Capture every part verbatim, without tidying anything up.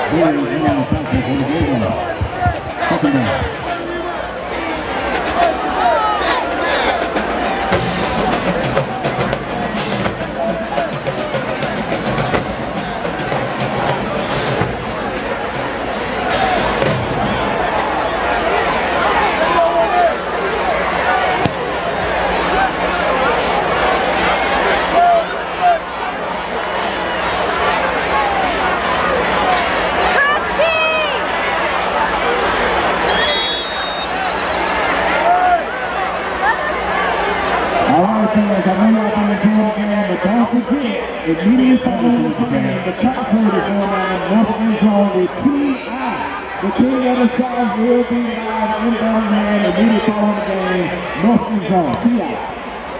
Very long tackle for the Bulldogs. Second down. Immediate following the game, the top shooter going down left end zone with T I. The king of the South will be live inbound man. Immediate following the game, north end zone, T I.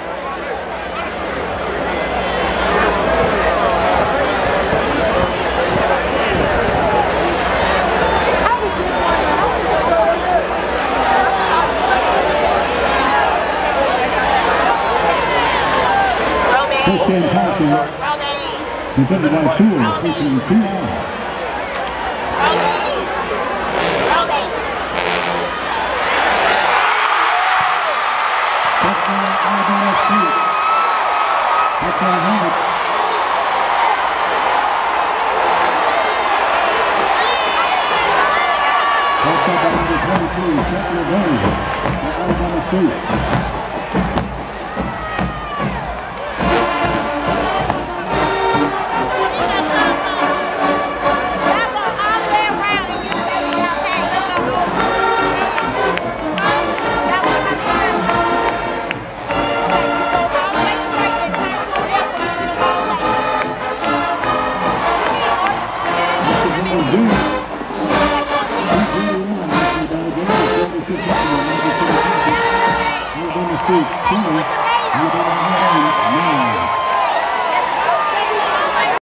First passing. Defended by Tour, featuring T I. Touchdown, Alabama State. Touchdown, Hubbard. Touchdown by number twenty-two, Shepard Rose, for Alabama State. Alabama State,